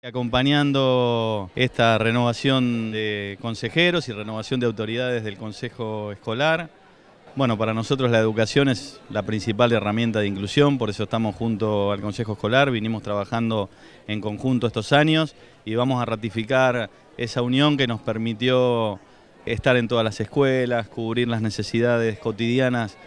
Acompañando esta renovación de consejeros y renovación de autoridades del Consejo Escolar, bueno, para nosotros la educación es la principal herramienta de inclusión, por eso estamos junto al Consejo Escolar, vinimos trabajando en conjunto estos años y vamos a ratificar esa unión que nos permitió estar en todas las escuelas, cubrir las necesidades cotidianas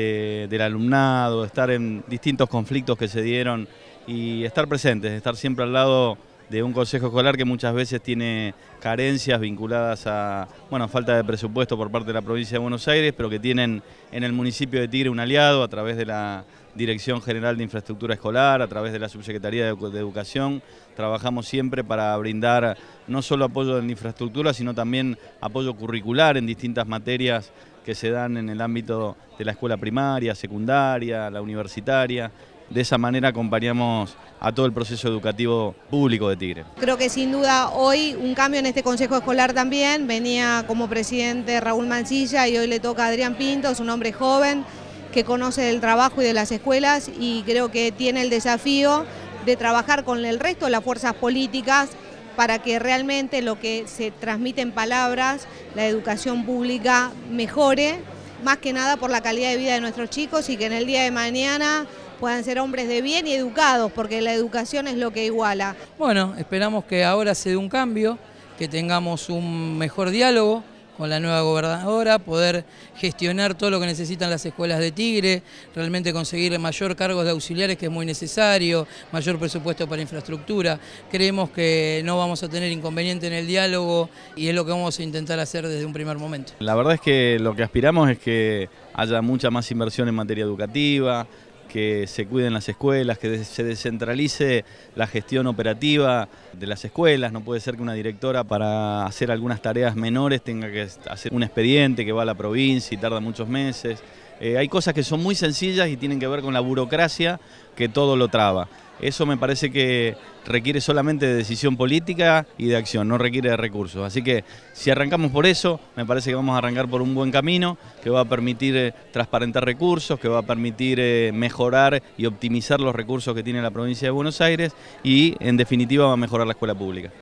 del alumnado, estar en distintos conflictos que se dieron y estar presentes, estar siempre al lado de un consejo escolar que muchas veces tiene carencias vinculadas a falta de presupuesto por parte de la provincia de Buenos Aires, pero que tienen en el municipio de Tigre un aliado a través de la Dirección General de Infraestructura Escolar, a través de la Subsecretaría de Educación. Trabajamos siempre para brindar no solo apoyo en infraestructura, sino también apoyo curricular en distintas materias que se dan en el ámbito de la escuela primaria, secundaria, la universitaria. De esa manera acompañamos a todo el proceso educativo público de Tigre. Creo que sin duda hoy un cambio en este Consejo Escolar también. Venía como presidente Raúl Mancilla y hoy le toca a Adrián Pinto, es un hombre joven que conoce del trabajo y de las escuelas y creo que tiene el desafío de trabajar con el resto de las fuerzas políticas para que realmente lo que se transmite en palabras, la educación pública mejore, más que nada por la calidad de vida de nuestros chicos y que en el día de mañana puedan ser hombres de bien y educados, porque la educación es lo que iguala. Bueno, esperamos que ahora se dé un cambio, que tengamos un mejor diálogo con la nueva gobernadora, poder gestionar todo lo que necesitan las escuelas de Tigre, realmente conseguir mayor cargos de auxiliares, que es muy necesario, mayor presupuesto para infraestructura. Creemos que no vamos a tener inconveniente en el diálogo y es lo que vamos a intentar hacer desde un primer momento. La verdad es que lo que aspiramos es que haya mucha más inversión en materia educativa, que se cuiden las escuelas, que se descentralice la gestión operativa de las escuelas. No puede ser que una directora para hacer algunas tareas menores tenga que hacer un expediente que va a la provincia y tarda muchos meses. Hay cosas que son muy sencillas y tienen que ver con la burocracia que todo lo traba. Eso me parece que requiere solamente de decisión política y de acción, no requiere de recursos. Así que si arrancamos por eso, me parece que vamos a arrancar por un buen camino que va a permitir transparentar recursos, que va a permitir mejorar y optimizar los recursos que tiene la provincia de Buenos Aires y en definitiva va a mejorar la escuela pública.